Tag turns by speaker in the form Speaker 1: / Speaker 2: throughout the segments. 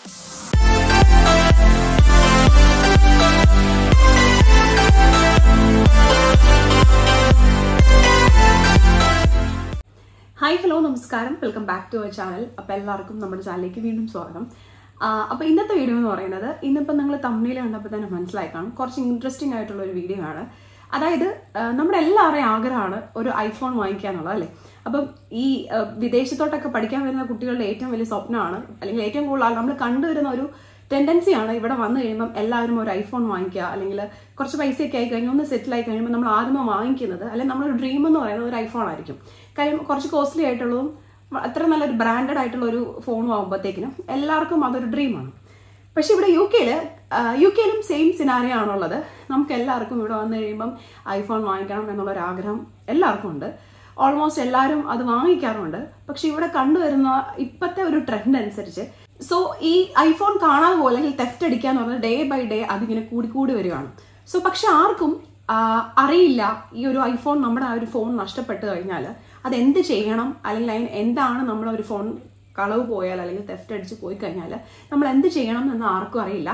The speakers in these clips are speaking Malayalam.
Speaker 1: Hi, hello, namaskaram. Welcome back to our channel. അപ്പോൾ എല്ലാവർക്കും നമ്മുടെ ചാനലിലേക്ക് വീണ്ടും സ്വാഗതം. അപ്പോൾ ഇന്നത്തെ വീഡിയോ എന്ന് പറയുന്നത് ഇന്നിപ്പോൾ നിങ്ങൾ തംബ്നെയിൽ കണ്ടപ്പോൾ തന്നെ മനസ്സിലായി കാണും കുറച്ച് ഇൻട്രസ്റ്റിംഗ് ആയിട്ടുള്ള ഒരു വീഡിയോ ആണ്. അതായത് നമ്മുടെ എല്ലാവരുടെയും ആഗ്രഹമാണ് ഒരു ഐഫോൺ വാങ്ങിക്കുക എന്നുള്ളത് അല്ലേ. അപ്പം ഈ വിദേശത്തോട്ടൊക്കെ പഠിക്കാൻ വരുന്ന കുട്ടികളുടെ ഏറ്റവും വലിയ സ്വപ്നമാണ്, അല്ലെങ്കിൽ ഏറ്റവും കൂടുതൽ നമ്മൾ കണ്ടുവരുന്ന ഒരു ടെൻഡൻസിയാണ് ഇവിടെ വന്നു കഴിയുമ്പം എല്ലാവരും ഒരു ഐഫോൺ വാങ്ങിക്കുക, അല്ലെങ്കിൽ കുറച്ച് പൈസയൊക്കെ ആയി കഴിഞ്ഞാൽ ഒന്ന് സെറ്റിൽ ആയി കഴിയുമ്പോൾ നമ്മൾ ആദ്യമേ വാങ്ങിക്കുന്നത്, അല്ലെങ്കിൽ നമ്മളൊരു ഡ്രീം എന്ന് പറയുന്നത് ഒരു ഐഫോൺ ആയിരിക്കും. കാര്യം കുറച്ച് കോസ്റ്റ്ലി ആയിട്ടുള്ളതും അത്ര നല്ലൊരു ബ്രാൻഡഡ് ആയിട്ടുള്ള ഒരു ഫോൺ ആകുമ്പോഴത്തേക്കിനും എല്ലാവർക്കും അതൊരു ഡ്രീമാണ്. പക്ഷെ ഇവിടെ യു കെയിലും സെയിം സിനാരിയോ ആണുള്ളത്. നമുക്ക് എല്ലാവർക്കും ഇവിടെ വന്നു കഴിയുമ്പം ഐഫോൺ വാങ്ങിക്കണം എന്നുള്ളൊരാഗ്രഹം എല്ലാവർക്കും ഉണ്ട്. ഓൾമോസ്റ്റ് എല്ലാവരും അത് വാങ്ങിക്കാറുണ്ട്. പക്ഷെ ഇവിടെ കണ്ടുവരുന്ന ഇപ്പോഴത്തെ ഒരു ട്രെൻഡ് അനുസരിച്ച് ഈ ഐഫോൺ കാണാതെ പോലെ അല്ലെങ്കിൽ തെഫ്റ്റ് അടിക്കുക എന്ന് പറഞ്ഞാൽ ഡേ ബൈ ഡേ അതിങ്ങനെ കൂടി വരികയാണ്. പക്ഷെ ആർക്കും അറിയില്ല ഈ ഒരു ഐഫോൺ, നമ്മുടെ ആ ഒരു ഫോൺ നഷ്ടപ്പെട്ട് കഴിഞ്ഞാൽ അതെന്ത് ചെയ്യണം, അല്ലെങ്കിൽ അതിന് എന്താണ് നമ്മളൊരു ഫോൺ കളവ് പോയാൽ അല്ലെങ്കിൽ തെഫ്റ്റ് അടിച്ച് പോയി കഴിഞ്ഞാൽ നമ്മൾ എന്ത് ചെയ്യണം എന്ന് ആർക്കും അറിയില്ല.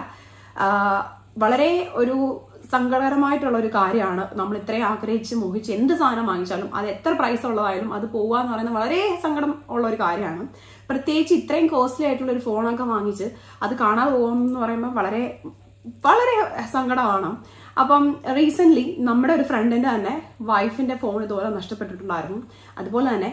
Speaker 1: വളരെ ഒരു സങ്കടകരമായിട്ടുള്ള ഒരു കാര്യമാണ്. നമ്മൾ ഇത്രയും ആഗ്രഹിച്ച് മോഹിച്ച് എന്ത് സാധനം വാങ്ങിച്ചാലും അത് എത്ര പ്രൈസ് ഉള്ളതായാലും അത് പോവുക എന്ന് പറയുന്നത് വളരെ സങ്കടം ഉള്ള ഒരു കാര്യമാണ്. പ്രത്യേകിച്ച് ഇത്രയും കോസ്റ്റ്ലി ആയിട്ടുള്ള ഒരു ഫോണൊക്കെ വാങ്ങിച്ച് അത് കാണാതെ പോകുമെന്ന് പറയുമ്പോൾ വളരെ വളരെ സങ്കടമാണ്. അപ്പം റീസെൻ്റ്ലി നമ്മുടെ ഒരു ഫ്രണ്ടിൻ്റെ തന്നെ വൈഫിൻ്റെ ഫോൺ ഇതുപോലെ നഷ്ടപ്പെട്ടിട്ടുണ്ടായിരുന്നു. അതുപോലെ തന്നെ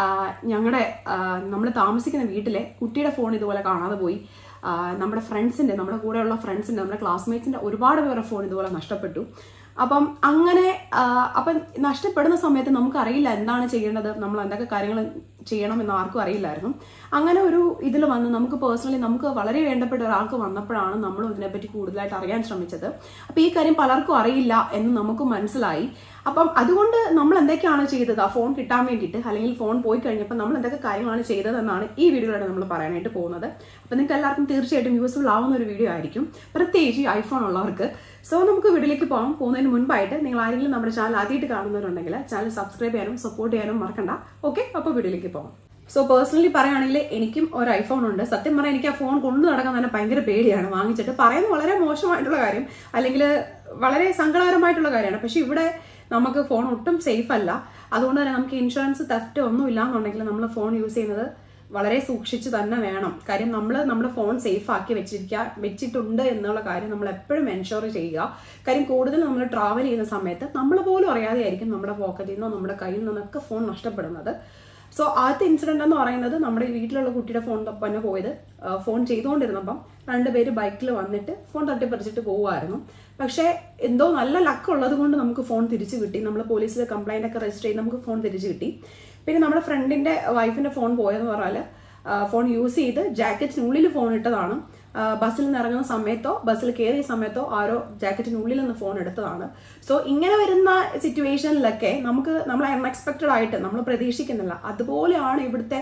Speaker 1: നമ്മൾ താമസിക്കുന്ന വീട്ടിലെ കുട്ടിയുടെ ഫോൺ ഇതുപോലെ കാണാതെ പോയി. നമ്മുടെ ഫ്രണ്ട്സിൻ്റെ, നമ്മുടെ കൂടെയുള്ള ഫ്രണ്ട്സിൻ്റെ, നമ്മുടെ ക്ലാസ്മേറ്റ്സിൻ്റെ ഒരുപാട് പേരുടെ ഫോൺ ഇതുപോലെ നഷ്ടപ്പെട്ടു. അപ്പം നഷ്ടപ്പെടുന്ന സമയത്ത് നമുക്കറിയില്ല എന്താണ് ചെയ്യേണ്ടത്, നമ്മൾ എന്തൊക്കെ കാര്യങ്ങൾ ചെയ്യണം എന്ന് ആർക്കും അറിയില്ലായിരുന്നു. അങ്ങനെ ഒരു ഇതിൽ വന്ന് നമുക്ക് പേഴ്സണലി നമുക്ക് വളരെ വേണ്ടപ്പെട്ട ഒരാൾക്ക് വന്നപ്പോഴാണ് നമ്മൾ ഇതിനെപ്പറ്റി കൂടുതലായിട്ട് അറിയാൻ ശ്രമിച്ചത്. അപ്പം ഈ കാര്യം പലർക്കും അറിയില്ല എന്ന് നമുക്ക് മനസ്സിലായി. അപ്പം അതുകൊണ്ട് നമ്മൾ എന്തൊക്കെയാണ് ചെയ്തത് ആ ഫോൺ കിട്ടാൻ വേണ്ടിയിട്ട്, അല്ലെങ്കിൽ ഫോൺ പോയി കഴിഞ്ഞപ്പോൾ നമ്മൾ എന്തൊക്കെ കാര്യങ്ങളാണ് ചെയ്തതെന്നാണ് ഈ വീഡിയോയിലൂടെ നമ്മൾ പറയാനായിട്ട് പോകുന്നത്. അപ്പം നിങ്ങൾക്ക് എല്ലാവർക്കും തീർച്ചയായിട്ടും യൂസ്ഫുൾ ആവുന്ന ഒരു വീഡിയോ ആയിരിക്കും, പ്രത്യേകിച്ച് ഐഫോൺ ഉള്ളവർക്ക്. നമുക്ക് വീഡിയോയിലേക്ക് പോകുന്നതിന് മുൻപായിട്ട് നിങ്ങൾ ആരെങ്കിലും നമ്മുടെ ചാനൽ ആദ്യമായിട്ട് കാണുന്നവരുണ്ടെങ്കിൽ ചാനൽ സബ്സ്ക്രൈബ് ചെയ്യാനും സപ്പോർട്ട് ചെയ്യാനും മറക്കണ്ട. ഓക്കെ, അപ്പോൾ വീഡിയോയിലേക്ക് പോകാം. പേഴ്സണലി പറയുകയാണെങ്കിൽ എനിക്കും ഒരു ഐഫോൺ ഉണ്ട്. സത്യം പറഞ്ഞാൽ എനിക്ക് ആ ഫോൺ കൊണ്ടു നടക്കാൻ തന്നെ ഭയങ്കര പേടിയാണ്. വാങ്ങിച്ചിട്ട് പറയുന്നത് വളരെ മോശമായിട്ടുള്ള കാര്യം, അല്ലെങ്കിൽ വളരെ സങ്കടകരമായിട്ടുള്ള കാര്യമാണ്. പക്ഷെ ഇവിടെ നമുക്ക് ഫോൺ ഒട്ടും സേഫ് അല്ല. അതുകൊണ്ട് തന്നെ നമുക്ക് ഇൻഷുറൻസ് തെഫ്റ്റ് ഒന്നും ഇല്ലാന്നുണ്ടെങ്കിൽ നമ്മൾ ഫോൺ യൂസ് ചെയ്യുന്നത് വളരെ സൂക്ഷിച്ച് തന്നെ വേണം. കാര്യം നമ്മൾ നമ്മുടെ ഫോൺ സേഫ് ആക്കി വെച്ചിട്ടുണ്ട് എന്നുള്ള കാര്യം നമ്മൾ എപ്പോഴും എൻഷുർ ചെയ്യുക. കാര്യം കൂടുതൽ നമ്മൾ ട്രാവൽ ചെയ്യുന്ന സമയത്ത് നമ്മൾ പോലും അറിയാതെ ആയിരിക്കും നമ്മുടെ പോക്കറ്റിൽ നിന്നോ നമ്മുടെ കയ്യിൽ നിന്നൊക്കെ ഫോൺ നഷ്ടപ്പെടുന്നത്. ആദ്യത്തെ ഇൻസിഡന്റ് എന്ന് പറയുന്നത് നമ്മുടെ വീട്ടിലുള്ള കുട്ടിയുടെ ഫോൺ തന്നെ പോയത്. ഫോൺ ചെയ്തുകൊണ്ടിരുന്നപ്പം 2 പേര് ബൈക്കിൽ വന്നിട്ട് ഫോൺ തട്ടിപ്പറിച്ചിട്ട് പോകുമായിരുന്നു. പക്ഷേ എന്തോ നല്ല ലക്ക് ഉള്ളത് കൊണ്ട് നമുക്ക് ഫോൺ തിരിച്ചു കിട്ടി. നമ്മൾ പോലീസിൽ കംപ്ലൈന്റ് ഒക്കെ രജിസ്റ്റർ ചെയ്ത് നമുക്ക് ഫോൺ തിരിച്ചു കിട്ടി. പിന്നെ നമ്മുടെ ഫ്രണ്ടിന്റെ വൈഫിന്റെ ഫോൺ പോയെന്ന് പറഞ്ഞാൽ ഫോൺ യൂസ് ചെയ്ത് ജാക്കറ്റിനുള്ളിൽ ഫോൺ ഇട്ടതാണ്. ബസ്സിൽ നിന്ന് ഇറങ്ങുന്ന സമയത്തോ ബസ്സിൽ കയറിയ സമയത്തോ ആരോ ജാക്കറ്റിനുള്ളിൽ നിന്ന് ഫോൺ എടുത്തതാണ്. ഇങ്ങനെ വരുന്ന സിറ്റുവേഷനിലൊക്കെ നമ്മൾ അൺഎക്സ്പെക്റ്റഡ് ആയിട്ട് നമ്മൾ പ്രതീക്ഷിക്കുന്നില്ല. അതുപോലെയാണ് ഇവിടുത്തെ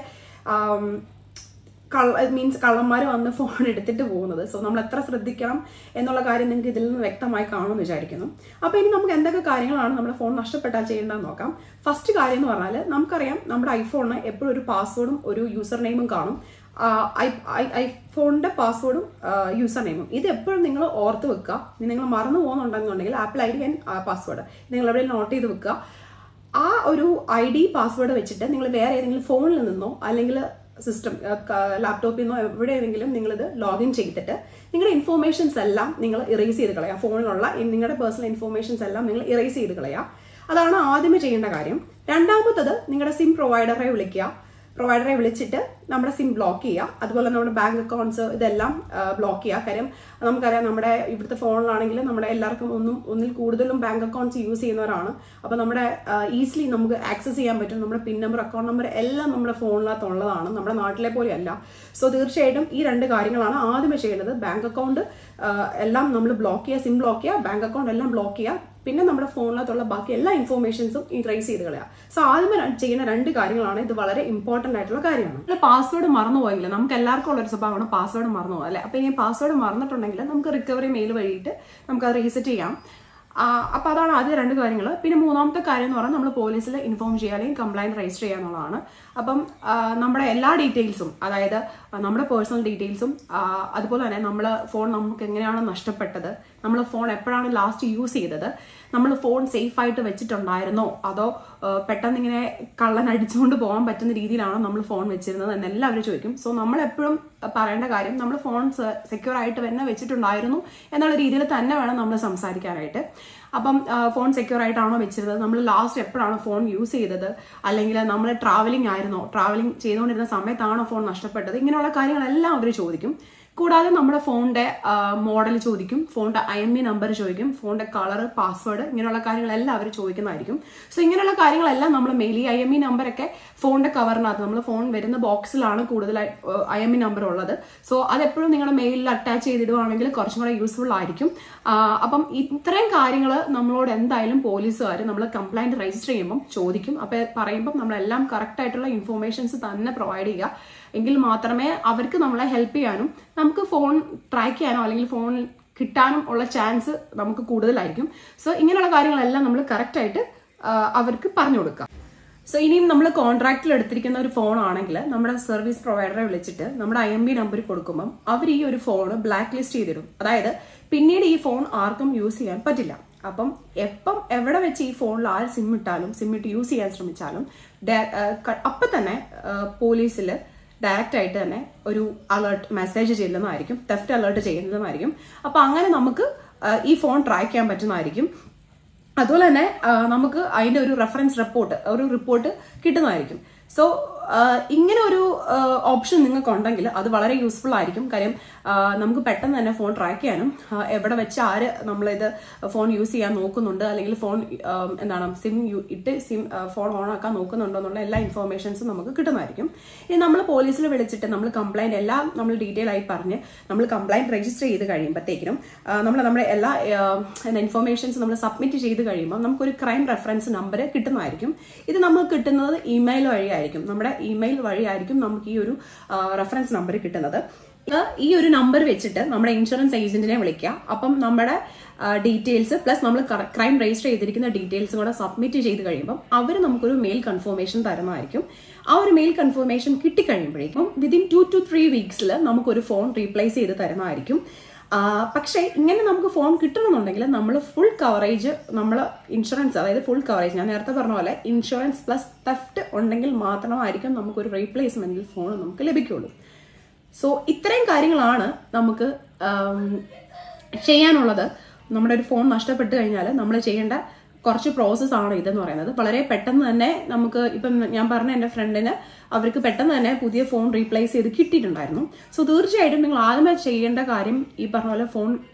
Speaker 1: കള്ളന്മാർ വന്ന് ഫോൺ എടുത്തിട്ട് പോകുന്നത്. നമ്മൾ എത്ര ശ്രദ്ധിക്കണം എന്നുള്ള കാര്യം നിങ്ങൾക്ക് ഇതിൽ നിന്ന് വ്യക്തമായി കാണുമെന്ന് വിചാരിക്കുന്നു. അപ്പോൾ ഇനി നമുക്ക് എന്തൊക്കെ കാര്യങ്ങളാണ് നമ്മുടെ ഫോൺ നഷ്ടപ്പെട്ടാൽ ചെയ്യേണ്ടതെന്ന് നോക്കാം. ഫസ്റ്റ് കാര്യം എന്ന് പറഞ്ഞാൽ നമുക്കറിയാം നമ്മുടെ ഐഫോണിന് എപ്പോഴും ഒരു പാസ്വേഡും ഒരു യൂസർ നെയിമും കാണും. ഐഫോണിന്റെ പാസ്വേഡും യൂസർ നെയിമും ഇത് എപ്പോഴും നിങ്ങൾ ഓർത്ത് വെക്കുക. നിങ്ങൾ മറന്നു പോകുന്നുണ്ടെന്നുണ്ടെങ്കിൽ ആപ്പിൾ ID ആൻഡ് പാസ്വേഡ് നിങ്ങൾ എവിടെ നോട്ട് ചെയ്ത് വെക്കുക. ആ ഒരു ID പാസ്വേഡ് വെച്ചിട്ട് നിങ്ങൾ വേറെ ഏതെങ്കിലും ഫോണിൽ നിന്നോ അല്ലെങ്കിൽ സിസ്റ്റം ലാപ്ടോപ്പിൽ നിന്നോ എവിടെയെങ്കിലും നിങ്ങളിത് ലോഗിൻ ചെയ്തിട്ട് നിങ്ങളുടെ ഇൻഫോർമേഷൻസ് എല്ലാം നിങ്ങൾ ഇറേസ് ചെയ്ത് കളയാം. ഫോണിലുള്ള നിങ്ങളുടെ പേഴ്സണൽ ഇൻഫോർമേഷൻസ് എല്ലാം നിങ്ങൾ ഇറേസ് ചെയ്ത് കളയാം. അതാണ് ആദ്യമേ ചെയ്യേണ്ട കാര്യം. രണ്ടാമത്തത് നിങ്ങളുടെ സിം പ്രൊവൈഡറെ വിളിച്ചിട്ട് നമ്മുടെ സിം ബ്ലോക്ക് ചെയ്യുക. അതുപോലെ നമ്മുടെ ബാങ്ക് അക്കൗണ്ട്സ് ഇതെല്ലാം ബ്ലോക്ക് ചെയ്യുക. കാര്യം നമുക്കറിയാം നമ്മുടെ ഇവിടുത്തെ ഫോണിലാണെങ്കിൽ നമ്മുടെ എല്ലാവർക്കും ഒന്നിൽ കൂടുതലും ബാങ്ക് അക്കൗണ്ട്സ് യൂസ് ചെയ്യുന്നവരാണ്. അപ്പോൾ നമ്മുടെ ഈസിലി നമുക്ക് ആക്സസ് ചെയ്യാൻ പറ്റും. നമ്മുടെ പിൻ നമ്പർ, അക്കൗണ്ട് നമ്പർ എല്ലാം നമ്മുടെ ഫോണിനകത്തുള്ളതാണ്, നമ്മുടെ നാട്ടിലെ പോലെയല്ല. തീർച്ചയായിട്ടും ഈ 2 കാര്യങ്ങളാണ് ആദ്യമേ ചെയ്യേണ്ടത്. ബാങ്ക് അക്കൗണ്ട് എല്ലാം നമ്മൾ ബ്ലോക്ക് ചെയ്യുക, സിം ബ്ലോക്ക് ചെയ്യുക, ബാങ്ക് അക്കൗണ്ട് എല്ലാം ബ്ലോക്ക് ചെയ്യുക. പിന്നെ നമ്മുടെ ഫോണിനകത്തുള്ള ബാക്കി എല്ലാ ഇൻഫോർമേഷൻസും ഇറേസ് ചെയ്ത് കളയാം. ആദ്യമേ ചെയ്യുന്ന 2 കാര്യങ്ങളാണ്. ഇത് വളരെ ഇമ്പോർട്ടന്റ് ആയിട്ടുള്ള കാര്യമാണ്. പാസ്വേഡ് മറന്നുപോയെങ്കിൽ നമുക്ക് എല്ലാവർക്കും ഉള്ളൊരു സ്വഭാവമാണ് പാസ്വേഡ് മറന്നുപോകുക അല്ലെ. അപ്പോൾ ഇനി പാസ്വേഡ് മറന്നിട്ടുണ്ടെങ്കിൽ നമുക്ക് റിക്കവറി മെയിൽ വഴിയിട്ട് നമുക്കത് റീസെറ്റ് ചെയ്യാം. അപ്പോൾ അതാണ് ആദ്യ 2 കാര്യങ്ങൾ. പിന്നെ മൂന്നാമത്തെ കാര്യം എന്ന് പറഞ്ഞാൽ നമ്മൾ പോലീസിൽ ഇൻഫോം ചെയ്യുക അല്ലെങ്കിൽ കംപ്ലൈന്റ് രജിസ്റ്റർ ചെയ്യുക എന്നുള്ളതാണ്. അപ്പം നമ്മുടെ എല്ലാ ഡീറ്റെയിൽസും, അതായത് നമ്മുടെ പേഴ്സണൽ ഡീറ്റെയിൽസും അതുപോലെ തന്നെ ഫോൺ നമുക്ക് എങ്ങനെയാണ് നഷ്ടപ്പെട്ടത്, നമ്മൾ ഫോൺ എപ്പോഴാണ് ലാസ്റ്റ് യൂസ് ചെയ്തത്, നമ്മൾ ഫോൺ സേഫ് ആയിട്ട് വെച്ചിട്ടുണ്ടായിരുന്നോ അതോ പെട്ടെന്ന് ഇങ്ങനെ കള്ളൻ അടിച്ചുകൊണ്ട് പോകാൻ പറ്റുന്ന രീതിയിലാണോ നമ്മൾ ഫോൺ വെച്ചിരുന്നത് എന്ന് എല്ലാവരും ചോദിക്കും. സോ നമ്മളെപ്പോഴും പറയേണ്ട കാര്യം നമ്മൾ ഫോൺ സെക്യൂർ ആയിട്ട് തന്നെ വെച്ചിട്ടുണ്ടായിരുന്നു എന്നുള്ള രീതിയിൽ തന്നെ വേണം നമ്മൾ സംസാരിക്കാനായിട്ട്. അപ്പം ഫോൺ സെക്യൂർ ആയിട്ടാണോ വെച്ചിരുന്നത്, നമ്മൾ ലാസ്റ്റ് എപ്പോഴാണോ ഫോൺ യൂസ് ചെയ്തത്, അല്ലെങ്കിൽ നമ്മൾ ട്രാവലിംഗ് ചെയ്തുകൊണ്ടിരുന്ന സമയത്താണോ ഫോൺ നഷ്ടപ്പെട്ടത്, ഇങ്ങനെയുള്ള കാര്യങ്ങളെല്ലാം അവർ ചോദിക്കും. കൂടാതെ നമ്മുടെ ഫോണിന്റെ മോഡൽ ചോദിക്കും, ഫോണിന്റെ IMEI നമ്പർ ചോദിക്കും, ഫോണിന്റെ കളർ, പാസ്വേഡ്, ഇങ്ങനെയുള്ള കാര്യങ്ങളെല്ലാം അവർ ചോദിക്കുന്നതായിരിക്കും. സോ ഇങ്ങനെയുള്ള കാര്യങ്ങളെല്ലാം നമ്മൾ മെയിൽ, ഈ IMEI നമ്പറൊക്കെ ഫോണിന്റെ കവറിനകത്ത്, നമ്മൾ ഫോൺ വരുന്ന ബോക്സിലാണ് കൂടുതലായി IMEI നമ്പർ ഉള്ളത്. സോ അതെപ്പോഴും നിങ്ങളുടെ മെയിലിൽ അറ്റാച്ച് ചെയ്തിടുവാണെങ്കിൽ കുറച്ചും കൂടെ യൂസ്ഫുൾ ആയിരിക്കും. അപ്പം ഇത്രയും കാര്യങ്ങൾ നമ്മളോട് എന്തായാലും പോലീസുകാർ നമ്മൾ കംപ്ലൈന്റ് രജിസ്റ്റർ ചെയ്യുമ്പം ചോദിക്കും. അപ്പോൾ പറയുമ്പം നമ്മളെല്ലാം കറക്റ്റ് ആയിട്ടുള്ള ഇൻഫോർമേഷൻസ് തന്നെ പ്രൊവൈഡ് ചെയ്യുക. എങ്കിൽ മാത്രമേ അവർക്ക് നമ്മളെ ഹെൽപ്പ് ചെയ്യാനും നമുക്ക് ഫോൺ ട്രാക്ക് ചെയ്യാനോ അല്ലെങ്കിൽ ഫോൺ കിട്ടാനും ഉള്ള ചാൻസ് നമുക്ക് കൂടുതലായിരിക്കും. സോ ഇങ്ങനെയുള്ള കാര്യങ്ങളെല്ലാം നമ്മൾ കറക്റ്റ് ആയിട്ട് അവർക്ക് പറഞ്ഞു കൊടുക്കാം. സോ ഇനിയും നമ്മൾ കോൺട്രാക്റ്റിൽ എടുത്തിരിക്കുന്ന ഒരു ഫോൺ ആണെങ്കിൽ നമ്മുടെ സർവീസ് പ്രൊവൈഡറെ വിളിച്ചിട്ട് നമ്മുടെ IMEI നമ്പർ കൊടുക്കുമ്പം അവർ ഈ ഒരു ഫോൺ ബ്ലാക്ക് ലിസ്റ്റ് ചെയ്തിടും. അതായത് പിന്നീട് ഈ ഫോൺ ആർക്കും യൂസ് ചെയ്യാൻ പറ്റില്ല. അപ്പം എവിടെ വെച്ച് ഈ ഫോണിൽ ആര് സിം ഇട്ട് യൂസ് ചെയ്യാൻ ശ്രമിച്ചാലും അപ്പം തന്നെ പോലീസിൽ ഡയറക്റ്റ് ആയിട്ട് തന്നെ ഒരു അലേർട്ട് മെസ്സേജ് ചെയ്യുന്നതായിരിക്കും, തെഫ്റ്റ് അലേർട്ട് ചെയ്യുന്നതായിരിക്കും. അപ്പൊ അങ്ങനെ നമുക്ക് ഈ ഫോൺ ട്രാക്ക് ചെയ്യാൻ പറ്റുന്നതായിരിക്കും. അതുപോലെ തന്നെ നമുക്ക് അതിന്റെ ഒരു റെഫറൻസ് റിപ്പോർട്ട് കിട്ടുന്നതായിരിക്കും. സോ ഇങ്ങനെ ഒരു ഓപ്ഷൻ നിങ്ങൾക്ക് ഉണ്ടെങ്കിൽ അത് വളരെ യൂസ്ഫുൾ ആയിരിക്കും. കാര്യം നമുക്ക് പെട്ടെന്ന് തന്നെ ഫോൺ ട്രാക്ക് ചെയ്യാനും എവിടെ വെച്ച് ആര് നമ്മളിത് ഫോൺ യൂസ് ചെയ്യാൻ നോക്കുന്നുണ്ട് അല്ലെങ്കിൽ ഫോൺ സിം ഫോൺ ഓൺ ആക്കാൻ നോക്കുന്നുണ്ടോ എന്നുള്ള എല്ലാ ഇൻഫോർമേഷൻസും നമുക്ക് കിട്ടുന്നതായിരിക്കും. ഇനി നമ്മൾ പോലീസിൽ വിളിച്ചിട്ട് നമ്മൾ കംപ്ലൈന്റ് എല്ലാം നമ്മൾ ഡീറ്റെയിൽ ആയി പറഞ്ഞ് നമ്മൾ കംപ്ലൈന്റ് രജിസ്റ്റർ ചെയ്ത് കഴിയുമ്പോഴത്തേക്കിനും നമ്മുടെ എല്ലാ ഇൻഫോർമേഷൻസ് നമ്മൾ സബ്മിറ്റ് ചെയ്ത് കഴിയുമ്പോൾ നമുക്കൊരു ക്രൈം റെഫറൻസ് നമ്പർ കിട്ടുന്നതായിരിക്കും. ഇത് നമുക്ക് കിട്ടുന്നത് ഇമെയിൽ വഴിയായിരിക്കും. നമ്മുടെ ഇമെയിൽ വഴിയായിരിക്കും നമുക്ക് ഈ ഒരു റെഫറൻസ് നമ്പർ കിട്ടുന്നത്. ഈ ഒരു നമ്പർ വെച്ചിട്ട് നമ്മുടെ ഇൻഷുറൻസ് ഏജന്റിനെ വിളിക്കുക. അപ്പം നമ്മുടെ ഡീറ്റെയിൽസ് പ്ലസ് നമ്മൾ ക്രൈം രജിസ്റ്റർ ചെയ്തിരിക്കുന്ന ഡീറ്റെയിൽസും കൂടെ സബ്മിറ്റ് ചെയ്ത് കഴിയുമ്പോൾ അവർ നമുക്കൊരു മെയിൽ കൺഫർമേഷൻ തരുന്നതായിരിക്കും. ആ ഒരു മെയിൽ കൺഫർമേഷൻ കിട്ടിക്കഴിയുമ്പോഴേക്കും വിതിൻ 2 to 3 വീക്സിൽ നമുക്കൊരു ഫോൺ റീപ്ലേസ് ചെയ്ത് തരുന്നതായിരിക്കും. പക്ഷേ ഇങ്ങനെ നമുക്ക് ഫോൺ കിട്ടണമെന്നുണ്ടെങ്കിൽ നമ്മൾ ഫുൾ കവറേജ്, നമ്മൾ ഇൻഷുറൻസ്, അതായത് ഫുൾ കവറേജ്, ഞാൻ നേരത്തെ പറഞ്ഞ പോലെ ഇൻഷുറൻസ് പ്ലസ് തെഫ്റ്റ് ഉണ്ടെങ്കിൽ മാത്രമായിരിക്കും നമുക്കൊരു റീപ്ലേസ്മെന്റിൽ ഫോൺ നമുക്ക് ലഭിക്കുള്ളൂ. സോ ഇത്രയും കാര്യങ്ങളാണ് നമുക്ക് ചെയ്യാനുള്ളത്. നമ്മുടെ ഒരു ഫോൺ നഷ്ടപ്പെട്ടു കഴിഞ്ഞാൽ നമ്മൾ ചെയ്യേണ്ട കുറച്ച് പ്രോസസ്സാണ് ഇതെന്ന് പറയുന്നത്. വളരെ പെട്ടെന്ന് തന്നെ നമുക്ക്, ഇപ്പം ഞാൻ പറഞ്ഞ എൻ്റെ ഫ്രണ്ടിന് അവർക്ക് പെട്ടെന്ന് തന്നെ പുതിയ ഫോൺ റീപ്ലേസ് ചെയ്ത് കിട്ടിയിട്ടുണ്ടായിരുന്നു. സോ തീർച്ചയായിട്ടും നിങ്ങൾ ആദ്യമേ ചെയ്യേണ്ട കാര്യം ഈ പറഞ്ഞ പോലെ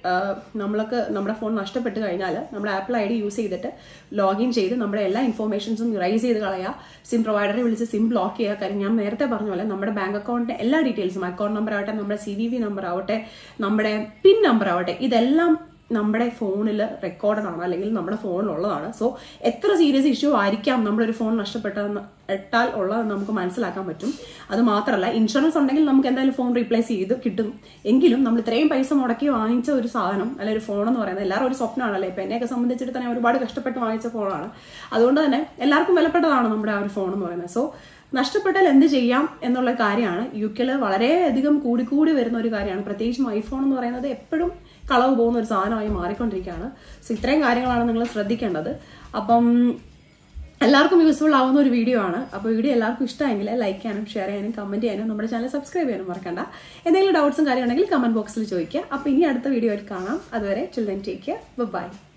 Speaker 1: നമ്മുടെ ഫോൺ നഷ്ടപ്പെട്ട് കഴിഞ്ഞാൽ നമ്മുടെ ആപ്പിൾ ID യൂസ് ചെയ്തിട്ട് ലോഗിൻ ചെയ്ത് നമ്മുടെ എല്ലാ ഇൻഫോർമേഷൻസും റൈസ് ചെയ്ത് കളയുക. സിം പ്രൊവൈഡറെ വിളിച്ച് സിം ബ്ലോക്ക് ചെയ്യുക. കാര്യം ഞാൻ നേരത്തെ പറഞ്ഞ പോലെ നമ്മുടെ ബാങ്ക് അക്കൗണ്ടിന്റെ എല്ലാ ഡീറ്റെയിൽസും, അക്കൗണ്ട് നമ്പർ ആവട്ടെ, നമ്മുടെ CVV നമ്പർ ആവട്ടെ, നമ്മുടെ പിൻ നമ്പർ ആവട്ടെ, ഇതെല്ലാം നമ്മുടെ ഫോണിൽ റെക്കോർഡഡ് ആണ്, അല്ലെങ്കിൽ നമ്മുടെ ഫോണിലുള്ളതാണ്. സോ എത്ര സീരിയസ് ഇഷ്യൂ ആയിരിക്കാം നമ്മളൊരു ഫോൺ നഷ്ടപ്പെട്ടാൽ ഉള്ളത് നമുക്ക് മനസ്സിലാക്കാൻ പറ്റും. അത് മാത്രമല്ല, ഇൻഷുറൻസ് ഉണ്ടെങ്കിൽ നമുക്ക് എന്തായാലും ഫോൺ റീപ്ലേസ് ചെയ്ത് കിട്ടും. എങ്കിലും നമ്മൾ ഇത്രയും പൈസ മുടക്കി വാങ്ങിച്ച ഒരു സാധനം, അല്ലെങ്കിൽ ഒരു ഫോൺ എന്ന് പറയുന്നത് എല്ലാവരും ഒരു സ്വപ്നമാണല്ലേ. ഇപ്പം എന്നെയൊക്കെ സംബന്ധിച്ചിട്ട് തന്നെ ഒരുപാട് കഷ്ടപ്പെട്ട് വാങ്ങിച്ച ഫോണാണ്. അതുകൊണ്ട് തന്നെ എല്ലാവർക്കും വിലപ്പെട്ടതാണ് നമ്മുടെ ആ ഒരു ഫോൺ എന്ന് പറയുന്നത്. സോ നഷ്ടപ്പെട്ടാൽ എന്ത് ചെയ്യാം എന്നുള്ള കാര്യമാണ് UK വളരെയധികം കൂടി വരുന്ന ഒരു കാര്യമാണ്. പ്രത്യേകിച്ചും ഐഫോൺ എന്ന് പറയുന്നത് എപ്പോഴും കളവ് പോകുന്ന ഒരു സാധനമായി മാറിക്കൊണ്ടിരിക്കുകയാണ്. സോ ഇത്രയും കാര്യങ്ങളാണ് നിങ്ങൾ ശ്രദ്ധിക്കേണ്ടത്. അപ്പം എല്ലാവർക്കും യൂസ്ഫുൾ ആവുന്ന ഒരു വീഡിയോ ആണ്. അപ്പോൾ വീഡിയോ എല്ലാവർക്കും ഇഷ്ടമെങ്കിൽ ലൈക്ക് ചെയ്യാനും ഷെയർ ചെയ്യാനും കമന്റ് ചെയ്യാനും നമ്മുടെ ചാനൽ സബ്സ്ക്രൈബ് ചെയ്യാനും മറക്കണ്ട. എന്തെങ്കിലും ഡൗട്ട്സും കാര്യമുണ്ടെങ്കിൽ കമന്റ് ബോക്സിൽ ചോദിക്കുക. അപ്പോൾ ഇനി അടുത്ത വീഡിയോയിൽ കാണാം. അതുവരെ ചിൽഡ്രൻ ടേക്ക് കെയർ. ബൈ.